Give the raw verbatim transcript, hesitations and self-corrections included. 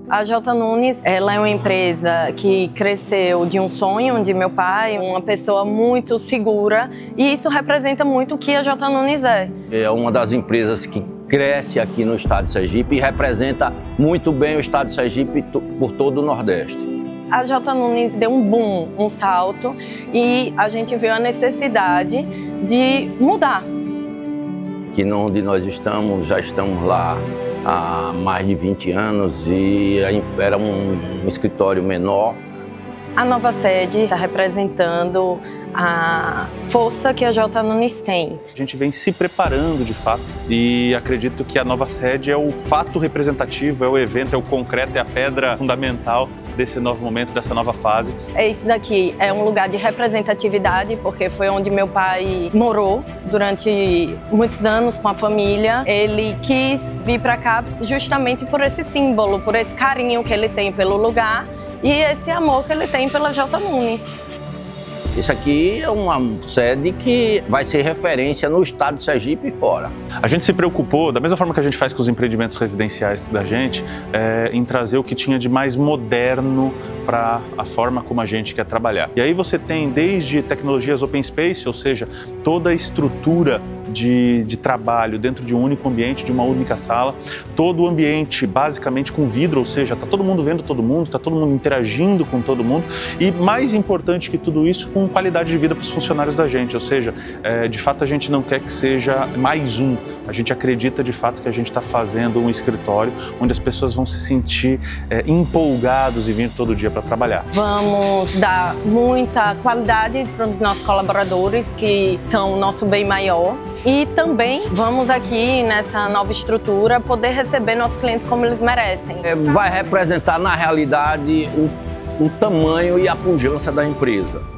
A J. Nunes, ela é uma empresa que cresceu de um sonho de meu pai, uma pessoa muito segura, e isso representa muito o que a J. Nunes é. É uma das empresas que cresce aqui no estado de Sergipe e representa muito bem o estado de Sergipe por todo o Nordeste. A J. Nunes deu um boom, um salto, e a gente viu a necessidade de mudar. Que onde nós estamos, já estamos lá há mais de vinte anos e era um, um escritório menor. A nova sede está representando a força que a J. Nunes tem. A gente vem se preparando de fato e acredito que a nova sede é o fato representativo, é o evento, é o concreto, é a pedra fundamental desse novo momento, dessa nova fase. É isso daqui, é um lugar de representatividade, porque foi onde meu pai morou durante muitos anos com a família. Ele quis vir para cá justamente por esse símbolo, por esse carinho que ele tem pelo lugar e esse amor que ele tem pela J. Nunes. Isso aqui é uma sede que vai ser referência no estado de Sergipe e fora. A gente se preocupou, da mesma forma que a gente faz com os empreendimentos residenciais da gente, é, em trazer o que tinha de mais moderno para a forma como a gente quer trabalhar. E aí você tem desde tecnologias open space, ou seja, toda a estrutura de, de trabalho dentro de um único ambiente, de uma única sala, todo o ambiente basicamente com vidro, ou seja, está todo mundo vendo todo mundo, está todo mundo interagindo com todo mundo e, mais importante que tudo isso, com qualidade de vida para os funcionários da gente, ou seja, é, de fato a gente não quer que seja mais um, a gente acredita de fato que a gente está fazendo um escritório onde as pessoas vão se sentir é, empolgados e vir todo dia para trabalhar. Vamos dar muita qualidade para os nossos colaboradores, que são o nosso bem maior, e também vamos aqui nessa nova estrutura poder receber nossos clientes como eles merecem. É, vai representar na realidade o, o tamanho e a pujança da empresa.